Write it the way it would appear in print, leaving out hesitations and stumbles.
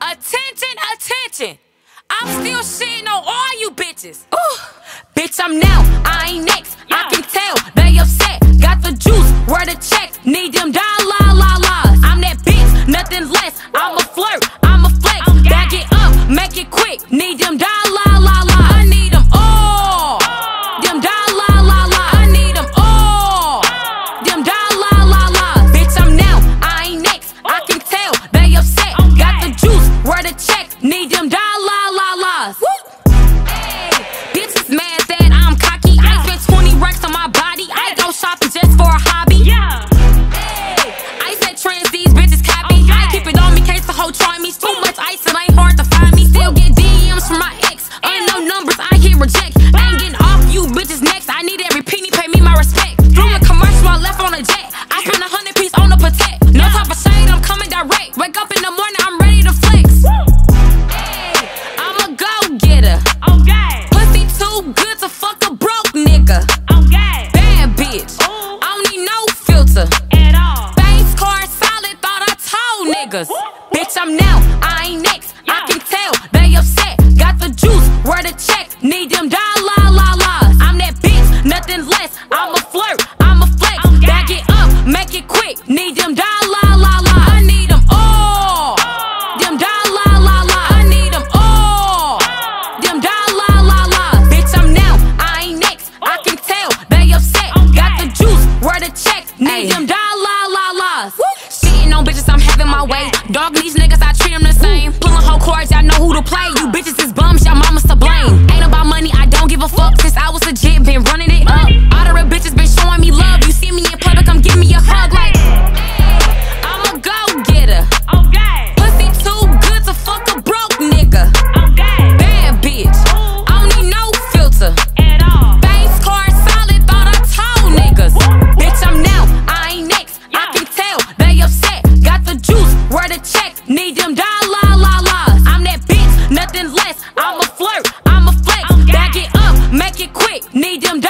Attention, attention. I'm still shitting on all you bitches. Ooh. Bitch, I'm now, I ain't next. I can tell, they upset. Got the juice, where the check. Need them dollars. I'm that bitch, nothing less. I'm a flirt, I'm a flex. Back it up, make it quick. Need them dollars. I need them all. Them dollars. I need them all. Them dollars. Bitch, I'm now, I ain't next. I can tell, they upset. Got the juice, where the check. Need them dollars. Hey, bitches mad that I'm cocky. I spent 20 racks on my body. I go shopping just for a hobby. Hey, I said trends, these bitches copy. I keep it on me, case the whole try me. Too much ice, it ain't hard to find me. Still get DMs from my ex. Unknown numbers, I hit reject. Ain't getting off you bitches next. I need every penny, pay me my respect. Through a commercial, I left on a jet. I spent 100 piece on the Patek. No type of shade, I'm coming direct. Wake up in the morning, I'm ready to flex. Good to fuck a broke nigga. Bad bitch. I don't need no filter at all. Face card solid, thought I told niggas. Bitch, I'm now, I ain't next. I can tell, they upset. Got the juice, where the check. Need them dollars. I'm that bitch, nothing less. I'm a flirt, I'm a flex. Back it up, make it quick. Need them dollars. I need them all. Them dollars. I need them all. Them dollars. Where the check, need them dollars. Shitting on bitches, I'm having my way. Dog, these niggas, I treat them the same. Pulling whole cards, y'all know who to play. You bitches is bums, y'all mamas to blame. Ain't about money, I don't give a fuck. Since I was legit, been running it up. All the real bitches been showing me love. You see me in public, come give me a hug like, hey, I'm a go-getter. Pussy too good to fuck a broke nigga. Bad bitch, I don't need no filter at all. Face card solid, thought I told niggas. Bitch, I'm now, I ain't next. I can tell, they upset. Got the juice, where the check. Need them dollars. I'm that bitch, nothing less. I'm a flirt, I'm a flex. Back it up, make it quick. Need them